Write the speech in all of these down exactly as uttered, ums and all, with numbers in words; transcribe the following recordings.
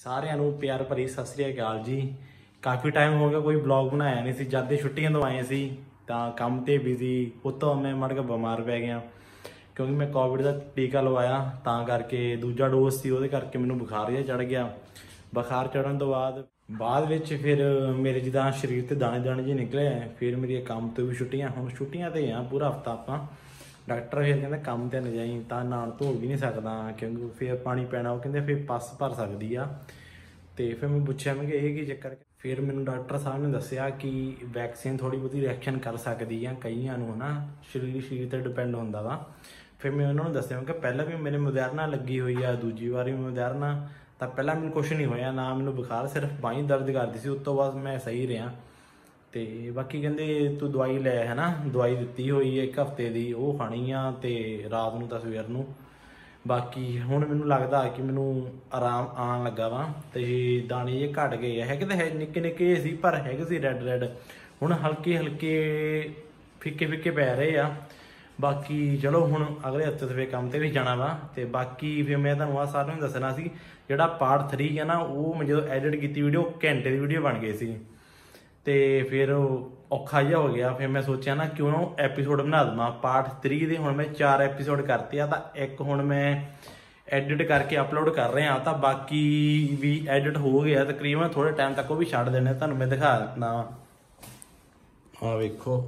ਸਾਰਿਆਂ ਨੂੰ ਪਿਆਰ ਭਰੀ ਸਤਿ ਸ੍ਰੀ ਅਕਾਲ ਜੀ। ਕਾਫੀ ਟਾਈਮ ਹੋ ਗਿਆ ਕੋਈ ਬਲੌਗ ਬਣਾਇਆ ਨਹੀਂ ਸੀ। ਜਦ ਦੇ ਛੁੱਟੀਆਂ ਤੋਂ ਆਏ ਸੀ ਤਾਂ ਕੰਮ ਤੇ ਬਿਜ਼ੀ, ਉੱਤੋਂ ਮੈਂ ਮੜ ਕੇ ਬਿਮਾਰ ਪੈ ਗਿਆ ਕਿਉਂਕਿ ਮੈਂ ਕੋਵਿਡ ਦਾ ਟੀਕਾ ਲਵਾਇਆ, ਤਾਂ ਕਰਕੇ ਦੂਜਾ ਡੋਜ਼ ਸੀ, ਉਹਦੇ ਕਰਕੇ ਮੈਨੂੰ ਬੁਖਾਰ ਜਿਹਾ ਚੜ ਗਿਆ। ਬੁਖਾਰ ਚੜਨ ਤੋਂ ਬਾਅਦ ਬਾਅਦ ਵਿੱਚ ਫਿਰ ਮੇਰੇ ਜਿੱਦਾਂ ਸਰੀਰ ਤੇ ਦਾਣੇ ਦਾਣੇ ਜਿਹੇ ਨਿਕਲੇ, ਫਿਰ ਮੇਰੀ ਕੰਮ ਤੋਂ ਵੀ ਛੁੱਟੀਆਂ। ਹੁਣ ਛੁੱਟੀਆਂ ਤੇ ਆ ਪੂਰਾ ਹਫਤਾ ਆਪਾਂ। ਡਾਕਟਰ ਫਿਰ ਕਹਿੰਦਾ ਕੰਮ ਤੇ ਨਾ ਜਾਈ, ਤਾਂ ਨਹਾਉਣ ਧੋ ਵੀ ਨਹੀਂ ਸਕਦਾ ਕਿਉਂਕਿ ਫਿਰ ਪਾਣੀ ਪੈਣਾ। ਉਹ ਕਹਿੰਦੇ ਫਿਰ ਪੱਸ ਭਰ ਸਕਦੀ ਆ। ਤੇ ਫਿਰ ਮੈਂ ਪੁੱਛਿਆ ਮੈਂ ਕਿ ਇਹ ਕੀ ਚੱਕਰ। ਫਿਰ ਮੈਨੂੰ ਡਾਕਟਰ ਸਾਹਿਬ ਨੇ ਦੱਸਿਆ ਕਿ ਵੈਕਸੀਨ ਥੋੜੀ ਬਹੁਤੀ ਰਿਐਕਸ਼ਨ ਕਰ ਸਕਦੀ ਆ ਕਈਆਂ ਨੂੰ, ਹਨਾ ਸਰੀਰ ਸਰੀਰ ਤੇ ਡਿਪੈਂਡ ਹੁੰਦਾ ਵਾ। ਫਿਰ ਮੈਂ ਉਹਨਾਂ ਨੂੰ ਦੱਸਿਆ ਕਿ ਪਹਿਲਾਂ ਵੀ ਮੇਰੇ ਮੁਦੈਰਨਾ ਲੱਗੀ ਹੋਈ ਆ, ਦੂਜੀ ਵਾਰੀ ਮੁਦੈਰਨਾ, ਤਾਂ ਪਹਿਲਾਂ ਮੈਨੂੰ ਕੁਛ ਨਹੀਂ ਹੋਇਆ, ਨਾ ਮੈਨੂੰ ਬੁਖਾਰ, ਸਿਰਫ ਬਾਂਹ ਦਰਦ ਕਰਦੀ ਸੀ। ਉਸ ਤੋਂ ਬਾਅਦ ਮੈਂ ਸਹੀ ਰਿਹਾ। ਤੇ ਬਾਕੀ ਕਹਿੰਦੇ ਤੂੰ ਦਵਾਈ ਲੈ, ਹੈ ਨਾ, ਦਵਾਈ ਦਿੱਤੀ ਹੋਈ ਹੈ ਇੱਕ ਹਫ਼ਤੇ ਦੀ, ਉਹ ਖਾਣੀ ਆ ਤੇ ਰਾਤ ਨੂੰ ਤਾਂ ਸਵੇਰ ਨੂੰ। ਬਾਕੀ ਹੁਣ ਮੈਨੂੰ ਲੱਗਦਾ ਕਿ ਮੈਨੂੰ ਆਰਾਮ ਆਉਣ ਲੱਗਾ ਵਾ ਤੇ ਦਾਣੇ ਜੇ ਘਟ ਗਏ ਆ। ਹੈਗੇ ਤਾਂ ਹੈ ਨਿੱਕੇ ਨਿੱਕੇ ਸੀ ਪਰ ਹੈਗੇ ਸੀ ਰੈਡ ਰੈਡ, ਹੁਣ ਹਲਕੇ ਹਲਕੇ ਫਿੱਕੇ ਫਿੱਕੇ ਪੈ ਰਹੇ ਆ। ਬਾਕੀ ਚਲੋ ਹੁਣ ਅਗਲੇ ਹਫ਼ਤੇ ਤੋਂ ਫਿਰ ਕੰਮ ਤੇ ਵੀ ਜਾਣਾ ਵਾ। ਤੇ ਬਾਕੀ ਫਿਰ ਮੈਂ ਤੁਹਾਨੂੰ ਆਹ ਸਾਰਿਆਂ ਨੂੰ ਦੱਸਣਾ ਸੀ, ਜਿਹੜਾ ਪਾਰਟ ਥ੍ਰੀ ਹੈ ਨਾ, ਉਹ ਮੈਂ ਜਦੋਂ ਐਡਿਟ ਕੀਤੀ ਵੀਡੀਓ ਘੰਟੇ ਦੀ ਵੀਡੀਓ ਬਣ ਗਈ ਸੀ ਤੇ ਫਿਰ ਔਖਾ ਜਿਹਾ ਹੋ ਗਿਆ। ਫਿਰ ਮੈਂ ਸੋਚਿਆ ਨਾ ਕਿਉਂ ਨਾ ਐਪੀਸੋਡ ਬਣਾ ਦੇਵਾਂ ਪਾਰਟ ਥ੍ਰੀ ਦੇ। ਹੁਣ ਮੈਂ ਚਾਰ ਐਪੀਸੋਡ ਕਰਤੇ ਆ, ਤਾਂ ਇੱਕ ਹੁਣ ਮੈਂ ਐਡਿਟ ਕਰਕੇ ਅਪਲੋਡ ਕਰ ਰਿਹਾ, ਤਾਂ ਬਾਕੀ ਵੀ ਐਡਿਟ ਹੋ ਗਿਆ ਤਕਰੀਬਨ। ਥੋੜੇ ਟਾਈਮ ਤੱਕ ਉਹ ਵੀ ਛੱਡ ਦੇਣੇ, ਤੁਹਾਨੂੰ ਮੈਂ ਦਿਖਾ ਦਿੰਦਾ। ਆਹ ਵੇਖੋ,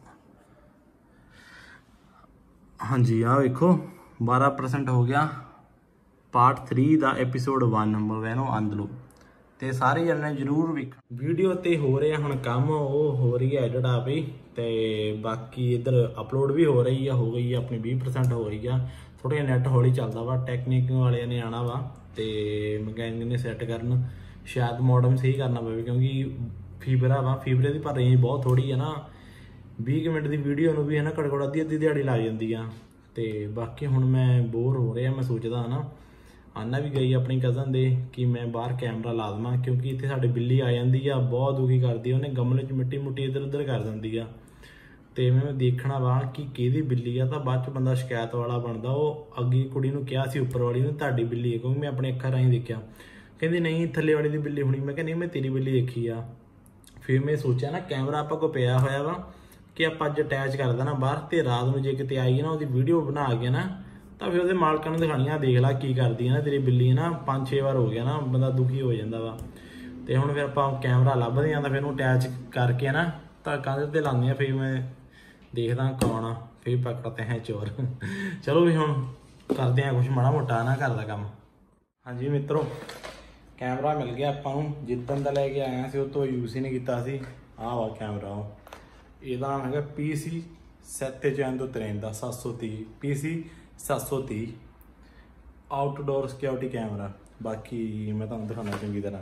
ਹਾਂਜੀ ਆਹ ਵੇਖੋ ਬਾਰਾਂ ਪਰਸੈਂਟ ਹੋ ਗਿਆ ਪਾਰਟ ਥ੍ਰੀ ਦਾ ਐਪੀਸੋਡ ਵਨ ਮੋਵੈਨੋ ਆਂਦਲੋ। ਤੇ ਸਾਰੇ ਜਣੇ ਜ਼ਰੂਰ ਵੇਖ। ਵੀਡੀਓ ਤੇ ਹੋ ਰਿਹਾ ਹੁਣ ਕੰਮ, ਉਹ ਹੋ ਰਹੀ ਹੈ ਐਡਿਟ ਆ ਪਈ, ਤੇ ਬਾਕੀ ਇੱਧਰ ਅਪਲੋਡ ਵੀ ਹੋ ਰਹੀ ਆ, ਹੋ ਗਈ ਆ ਆਪਣੀ ਵੀਹ ਪਰਸੈਂਟ ਹੋ ਰਹੀ ਆ। ਥੋੜਾ ਜਿਹਾ ਨੈਟ ਹੌਲੀ ਚੱਲਦਾ ਵਾ, ਟੈਕਨੀਕ ਵਾਲਿਆਂ ਨੇ ਆਉਣਾ ਵਾ ਤੇ ਮਕੈਨਿਕ ਨੇ ਸੈੱਟ ਕਰਨ, ਸ਼ਾਇਦ ਮੋਡਮ ਸਹੀ ਕਰਨਾ ਪਵੇ ਕਿਉਂਕਿ ਫੀਵਰ ਵਾ। ਫੀਵਰ ਦੀ ਪਰ ਰੇਂਜ ਬਹੁਤ ਥੋੜੀ ਆ ਨਾ, ਵੀਹ ਮਿੰਟ ਦੀ ਵੀਡੀਓ ਨੂੰ ਵੀ ਹੈ ਨਾ ਘੱਟੋ ਘੱਟ ਅੱਧੀ ਅੱਧੀ ਦਿਹਾੜੀ ਲੱਗ ਜਾਂਦੀ ਆ। ਤੇ ਬਾਕੀ ਹੁਣ ਮੈਂ ਬੋਰ ਹੋ ਰਿਹਾ, ਮੈਂ ਸੋਚਦਾ ਨਾ ਆਨਾ ਵੀ ਗਈ ਆਪਣੀ ਕਜ਼ਨ ਦੇ ਕਿ ਮੈਂ ਬਾਹਰ ਕੈਮਰਾ ਲਾ ਦੇਵਾਂ ਕਿਉਂਕਿ ਇੱਥੇ ਸਾਡੇ ਬਿੱਲੀ ਆ ਜਾਂਦੀ ਆ, ਬਹੁਤ ਦੁਖੀ ਕਰਦੀ ਆ। ਉਹਨੇ ਗਮਲੇ 'ਚ ਮਿੱਟੀ ਮੁੱਟੀ ਇੱਧਰ ਉੱਧਰ ਕਰ ਦਿੰਦੀ ਆ ਤੇ ਮੈਂ ਦੇਖਣਾ ਵਾ ਕਿ ਕਿਹਦੀ ਬਿੱਲੀ ਆ, ਤਾਂ ਬਾਅਦ 'ਚ ਬੰਦਾ ਸ਼ਿਕਾਇਤ ਵਾਲਾ ਬਣਦਾ। ਉਹ ਅੱਗੇ ਕੁੜੀ ਨੂੰ ਕਿਹਾ ਸੀ ਉੱਪਰ ਵਾਲੀ ਨੂੰ ਤੁਹਾਡੀ ਬਿੱਲੀ ਹੈ, ਕਿਉਂਕਿ ਮੈਂ ਆਪਣੇ ਅੱਖਾਂ ਰਾਹੀਂ ਦੇਖਿਆ। ਕਹਿੰਦੀ ਨਹੀਂ ਥੱਲੇ ਵਾਲੀ ਦੀ ਬਿੱਲੀ ਹੋਣੀ। ਮੈਂ ਕਿਹਾ ਨਹੀਂ ਮੈਂ ਤੇਰੀ ਬਿੱਲੀ ਦੇਖੀ ਆ। ਫਿਰ ਮੈਂ ਸੋਚਿਆ ਨਾ ਕੈਮਰਾ ਆਪਾਂ ਕੋਲ ਪਿਆ ਹੋਇਆ ਵਾ ਕਿ ਆਪਾਂ ਅੱਜ ਅਟੈਚ ਕਰ ਦੇਣਾ ਬਾਹਰ, ਤੇ ਰਾਤ ਨੂੰ ਜੇ ਕਿਤੇ ਆਈ ਨਾ ਉਹਦੀ ਵੀਡੀਓ ਬਣਾ ਕੇ ਨਾ, ਤਾਂ ਫਿਰ ਉਹਦੇ ਮਾਲਕਾਂ ਨੂੰ ਦਿਖਾਣੀਆਂ, ਦੇਖ ਲਾ ਕੀ ਕਰਦੀ ਹੈ ਨਾ ਤੇਰੀ ਬਿੱਲੀ। ਨਾ ਪੰਜ ਛੇ ਵਾਰ ਹੋ ਗਿਆ ਨਾ, ਬੰਦਾ ਦੁਖੀ ਹੋ ਜਾਂਦਾ ਵਾ। ਤੇ ਹੁਣ ਫਿਰ ਆਪਾਂ ਕੈਮਰਾ ਲੱਭਦੇ ਹਾਂ ਤਾਂ ਫਿਰ ਉਹਨੂੰ ਅਟੈਚ ਕਰਕੇ ਨਾ ਤਾਂ ਕੰਧ ਤੇ ਲਾਉਂਦੇ ਹਾਂ। ਫਿਰ ਮੈਂ ਦੇਖਦਾ ਕੌਣ ਆ, ਫਿਰ ਪਕੜਤੇ ਹੈ ਚੋਰ। ਚਲੋ ਵੀ ਹੁਣ ਕਰਦੇ ਹਾਂ ਕੁਛ ਮਾੜਾ ਮੋਟਾ ਨਾ ਘਰ ਦਾ ਕੰਮ। ਹਾਂਜੀ ਮਿੱਤਰੋ, ਕੈਮਰਾ ਮਿਲ ਗਿਆ ਆਪਾਂ ਨੂੰ। ਜਿੱਦਣ ਦਾ ਲੈ ਕੇ ਆਇਆ ਸੀ ਉਹ ਤੋਂ ਯੂਜ਼ ਹੀ ਨਹੀਂ ਕੀਤਾ ਸੀ। ਆਹ ਵਾ ਕੈਮਰਾ, ਉਹ ਇਹਦਾ ਹੈਗਾ ਪੀ ਸੀ ਸੱਤ ਤਰਿੰਦਾ ਸੱਤ ਸੌ ਤੀਹ ਪੀ ਸੀ ਸੱਤ ਸੌ ਤੀਹ ਆਊਟਡੋਰ ਸਿਕਿਉਰਿਟੀ ਕੈਮਰਾ। ਬਾਕੀ ਮੈਂ ਤੁਹਾਨੂੰ ਦਿਖਾਉਣਾ ਚੰਗੀ ਤਰ੍ਹਾਂ।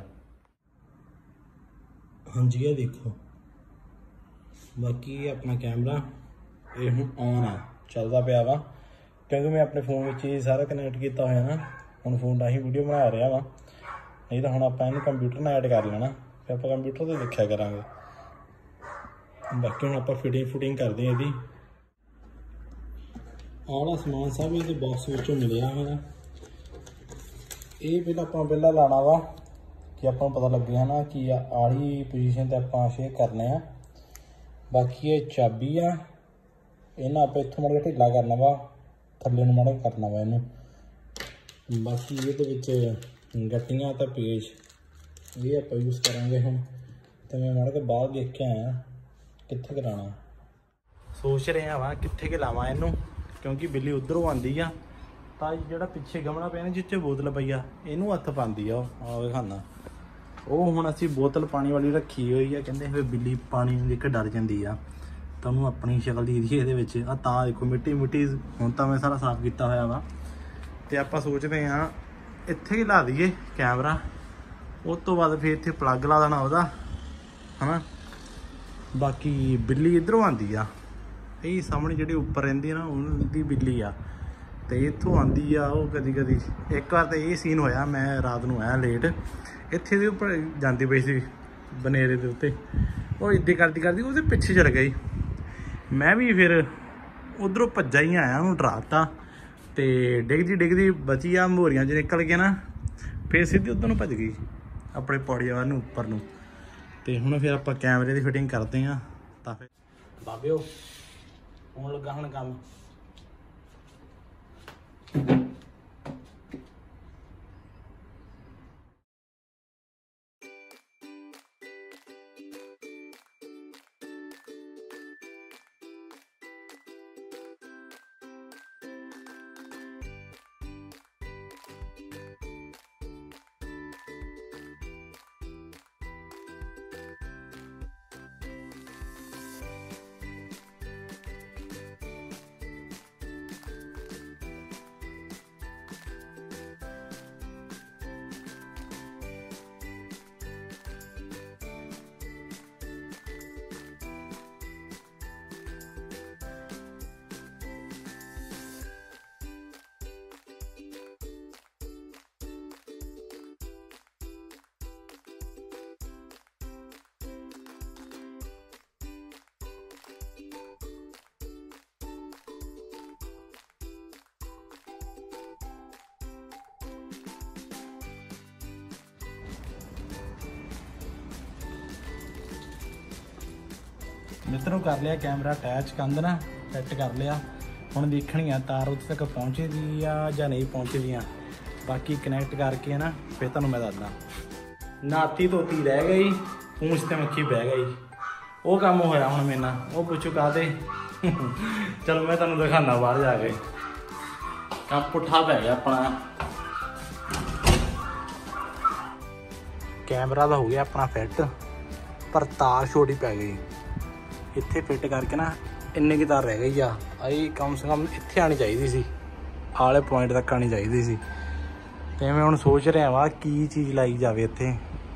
ਹਾਂਜੀ ਇਹ ਦੇਖੋ, ਬਾਕੀ ਆਪਣਾ ਕੈਮਰਾ ਇਹ ਹੁਣ ਔਨ ਆ, ਚੱਲਦਾ ਪਿਆ ਵਾ ਕਿਉਂਕਿ ਮੈਂ ਆਪਣੇ ਫੋਨ ਵਿੱਚ ਹੀ ਸਾਰਾ ਕਨੈਕਟ ਕੀਤਾ ਹੋਇਆ ਨਾ। ਹੁਣ ਫੋਨ ਰਾਹੀਂ ਵੀਡੀਓ ਬਣਾ ਰਿਹਾ ਵਾ, ਨਹੀਂ ਤਾਂ ਹੁਣ ਆਪਾਂ ਇਹਨੂੰ ਕੰਪਿਊਟਰ ਨਾਲ ਐਡ ਕਰ ਲੈਣਾ, ਫਿਰ ਆਪਾਂ ਕੰਪਿਊਟਰ 'ਤੇ ਦੇਖਿਆ ਕਰਾਂਗੇ। ਬਾਕੀ ਹੁਣ ਆਪਾਂ ਫਿਟਿੰਗ ਫੁਟਿੰਗ ਕਰਦੇ ਹਾਂ ਇਹਦੀ। ਆਹ ਸਮਾਨ ਸਭ ਇਹਦੇ ਬਾਕਸ ਵਿੱਚੋਂ ਮਿਲਿਆ ਹੋਇਆ। ਇਹ ਪਹਿਲਾਂ ਆਪਾਂ ਪਹਿਲਾਂ ਲਾਉਣਾ ਵਾ ਕਿ ਆਪਾਂ ਨੂੰ ਪਤਾ ਲੱਗੇ ਹੈ ਨਾ ਕਿ ਆਲੀ ਪੋਜੀਸ਼ਨ 'ਤੇ ਆਪਾਂ ਸ਼ੇਅਰ ਕਰਨੇ ਆ। ਬਾਕੀ ਇਹ ਚਾਬੀ ਆ, ਇਹਨਾਂ ਆਪਾਂ ਇੱਥੋਂ ਮਾੜਾ ਢਿੱਲਾ ਕਰਨਾ ਵਾ, ਥੱਲੇ ਨੂੰ ਮਾੜਾ ਕਰਨਾ ਵਾ ਇਹਨੂੰ। ਬਾਕੀ ਇਹਦੇ ਵਿੱਚ ਗੱਟੀਆਂ ਤਾਂ ਪੇਜ ਇਹ ਆਪਾਂ ਯੂਜ਼ ਕਰਾਂਗੇ ਹੁਣ। ਤੇ ਮੈਂ ਮਾੜਾ ਕੇ ਬਾਹਰ ਦੇਖ ਕੇ ਆਇਆ ਕਿੱਥੇ ਕਰਾਉਣਾ, ਸੋਚ ਰਿਹਾ ਵਾ ਕਿੱਥੇ ਕਿ ਲਾਵਾਂ ਇਹਨੂੰ ਕਿਉਂਕਿ ਬਿੱਲੀ ਉੱਧਰੋਂ ਆਉਂਦੀ ਆ। ਤਾਂ ਜਿਹੜਾ ਪਿੱਛੇ ਗਮਲਾ ਪਿਆ ਨਾ ਜਿੱਥੇ ਬੋਤਲ ਪਈ ਆ, ਇਹਨੂੰ ਹੱਥ ਪਾਉਂਦੀ ਆ। ਉਹ ਖਾਨਾ ਉਹ ਹੁਣ ਅਸੀਂ ਬੋਤਲ ਪਾਣੀ ਵਾਲੀ ਰੱਖੀ ਹੋਈ ਆ, ਕਹਿੰਦੇ ਫਿਰ ਬਿੱਲੀ ਪਾਣੀ ਨੂੰ ਦੇਖ ਕੇ ਡਰ ਜਾਂਦੀ ਆ। ਤੁਹਾਨੂੰ ਆਪਣੀ ਸ਼ਕਲ ਦੀ ਇਹਦੇ ਵਿੱਚ ਆ, ਤਾਂ ਦੇਖੋ ਮਿੱਟੀ ਮਿੱਟੀ। ਹੁਣ ਤਾਂ ਮੈਂ ਸਾਰਾ ਸਾਫ਼ ਕੀਤਾ ਹੋਇਆ ਵਾ। ਤੇ ਆਪਾਂ ਸੋਚਦੇ ਹਾਂ ਇੱਥੇ ਹੀ ਲਾ ਦਈਏ ਕੈਮਰਾ, ਉਸ ਤੋਂ ਬਾਅਦ ਫਿਰ ਇੱਥੇ ਪਲੱਗ ਲਾ ਦੇਣਾ ਉਹਦਾ, ਹੈ ਨਾ। ਬਾਕੀ ਬਿੱਲੀ ਇੱਧਰੋਂ ਆਉਂਦੀ ਆ, ਇਹ ਸਾਹਮਣੇ ਜਿਹੜੀ ਉੱਪਰ ਰਹਿੰਦੀ ਆ ਨਾ ਉਹਦੀ ਬਿੱਲੀ ਆ, ਤੇ ਇੱਥੋਂ ਆਉਂਦੀ ਆ ਉਹ ਕਦੀ ਕਦੀ। ਇੱਕ ਵਾਰ ਤਾਂ ਇਹ ਸੀਨ ਹੋਇਆ, ਮੈਂ ਰਾਤ ਨੂੰ ਆਇਆ ਲੇਟ, ਇੱਥੇ ਦੇ ਉੱਪਰ ਜਾਂਦੀ ਪਈ ਸੀ ਬਨੇਰੇ ਦੇ ਉੱਤੇ, ਉਹ ਇੱਦਾਂ ਕਰਦੀ ਕਰਦੀ ਉਹਦੇ ਪਿੱਛੇ ਚੜ ਗਈ। ਮੈਂ ਵੀ ਫਿਰ ਉੱਧਰੋਂ ਭੱਜਾ ਹੀ ਆਇਆ, ਉਹਨੂੰ ਡਰਾਤਾ ਤੇ ਡਿੱਗਦੀ ਡਿੱਗਦੀ ਬਚੀ ਆ, ਮੋਰੀਆਂ 'ਚ ਨਿਕਲ ਕੇ ਨਾ फिर सीधी उधर ਨੂੰ ਭੱਜ ਗਈ ਆਪਣੇ ਪੌੜੀਆਂ ਵੱਲ ਨੂੰ ਉੱਪਰ ਨੂੰ। ਤੇ ਹੁਣ ਫਿਰ ਆਪਾਂ ਕੈਮਰੇ ਦੀ ਫਿਟਿੰਗ ਕਰਦੇ ਹਾਂ। ਤਾਂ ਫਿਰ ਬਾਬਿਓ ਹੋਣ ਲੱਗਾ ਹੁਣ ਕੰਮ। मित्रों कर लिया कैमरा अटैच कंध ना फिट कर लिया। हुण देखनी आ तार उत्थे तक पहुँचे दी आ जां नहीं पहुँचे दी। बाकी कनैक्ट करके ना फिर तुहानूं मैं दसदा। नाती धोती रह गई, पूंछ ते मक्खी बह गई, वो काम होया हुण मेरे नाल। वो पुछो काहते चलो मैं तुहानूं दिखाना बाहर जाके। काम पुट्ठा पै गया अपना। कैमरा तो हो गया अपना फिट, पर तार छोटी पै गई। इत्थे फिट करके ना इन्नी की तार रह गई आ। आई कम से कम इत्थे आनी चाहिए सी, आले पॉइंट तक आनी चाहिए सी। तो मैं हुण सोच रहा वा की चीज़ लाई जाए इत्थे।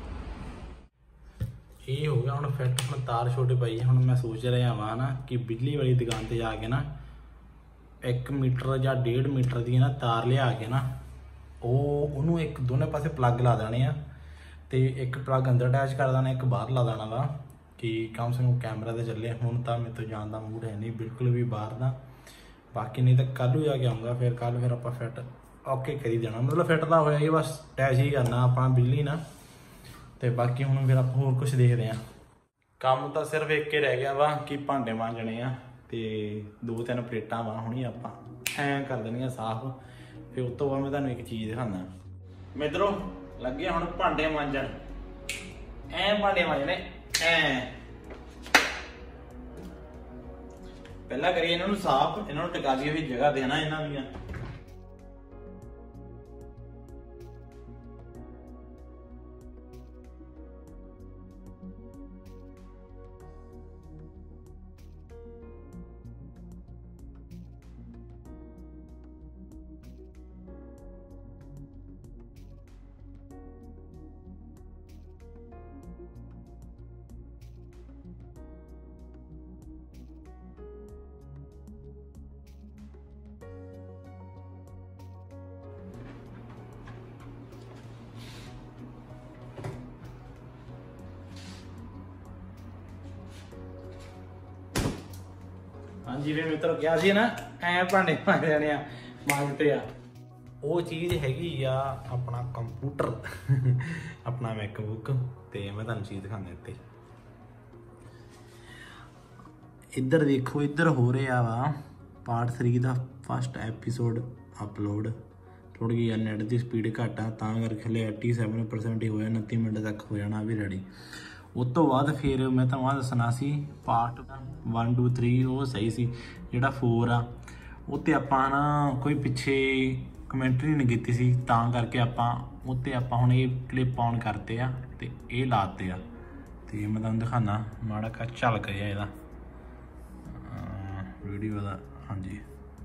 ये हो गया हुण फिट। हुण तार छोटी पई है। हुण मैं सोच रहा वा ना कि बिजली वाली दुकान पर जाके ना एक मीटर या डेढ़ मीटर की ना तार लिया के ना वो एक दोनों पासे प्लग ला देने आ। तो एक प्लग अंदर अटैच कर देना, एक बाहर ला देना वा कि कम से कम कैमरा तो चले। हुण तो मेरे तो जान का मूड है नहीं बिल्कुल भी बाहर का। बाकी नहीं तो कल ही जाके आऊँगा। फिर कल फिर आप फिट ओके कर ही देना। मतलब फिट तो होया ही, बस अटैच ही करना अपना बिजली ना। तो बाकी हुण फिर आप होर कुछ देखते हैं। काम तो सिर्फ एक ही रह गया वा कि भांडे मांजने आ ते दो तीन प्लेटां वा हुणी आपां ऐ कर देनियां साफ। फिर उस तो बाद मैं तुहानूं एक चीज़ दिखाना। मित्रों लगे हुण भांडे मांजण। ऐ भांडे मांजने ऐ पहला करिए इन्हों साफ। इन्हों टिका दी हुई जगह देना इन्हों दी। हाँ जी, फिर मित्रों क्या सी ना ऐ भांडे मांज जाने मांजते आ। वो चीज़ हैगी आ अपना कंप्यूटर अपना मैकबुक। तो मैं तुहानूं चीज़ दिखाने उत्ते इधर देखो। इधर हो रहा वा पार्ट थ्री का फस्ट एपीसोड अपलोड। थोड़ी जी नैट की स्पीड घट आ तां करके हले एटी सैवन परसेंट ही होया। उनती मिनट तक हो जाना भी रेडी। उस तो बाद फिर मैं तुहानूं दसना सी पार्ट वन टू थ्री वो सही सी। जिहड़ा फोर आ उत्ते आपां ना कोई पिछे कमेंट्री नहीं कीती सी, तां करके आपां उत्ते आपां हुण ये क्लिप ऑन करते आ ते ये लाते आ। ते मैं तुहानूं दिखाना माड़ा का झलक जिहा इहदा वीडियो दा। हाँ जी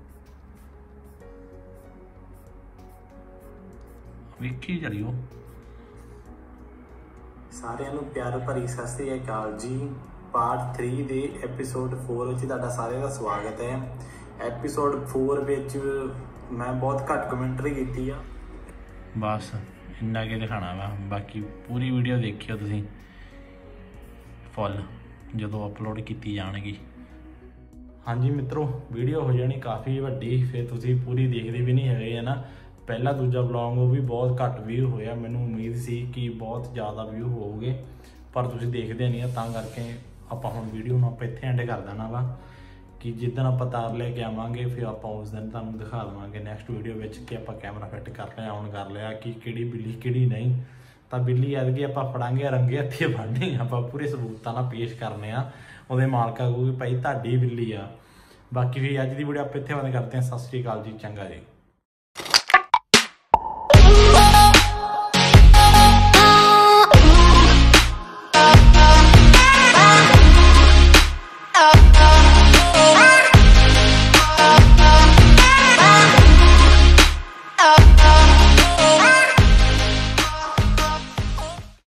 वेखी चलियो। सारिਆਂ ਨੂੰ प्यार भरी सत श्री अकाल जी। पार्ट थ्री के एपीसोड फोर में तुहाडा सारिਆਂ का स्वागत है। एपीसोड फोर विच मैं बहुत घट कमेंटरी की आ। बस इन्ना के दिखाना वा। बाकी पूरी वीडियो देखियो तुसीं फुल जदों अपलोड की जाएगी। हाँ जी मित्रों वीडियो हो जानी काफ़ी वड्डी। फिर तुसीं पूरी देखते भी नहीं है ना। पहला दूजा ब्लॉग वो भी बहुत घट व्यू होया, मैनू उम्मीद सी कि बहुत ज़्यादा व्यू होगे पर तुसीं देखदे नहीं, तां करके आपां हुण वीडियो नूं आपां इत्थे एंड कर देना वा कि जिद्दन आपां तार लैके आवांगे फिर आपां उस दिन तुहानूं दिखा देवांगे नैक्सट वीडियो विच कि आपां कैमरा फिट कर लिया, ऑन कर लिया कि किहड़ी बिल्ली किहड़ी नहीं। तो बिल्ली ऐतकी आपां फड़ांगे रंगे हत्थी फड़नी, आपां पूरे सबूतां नाल पेश करने आ उहदे मालका को कि भाई तुहाडी बिल्ली आ। बाकी फिर अज दी वीडियो आपां इत्थे बंद करते हैं। सत श्री अकाल जी, चंगा जी।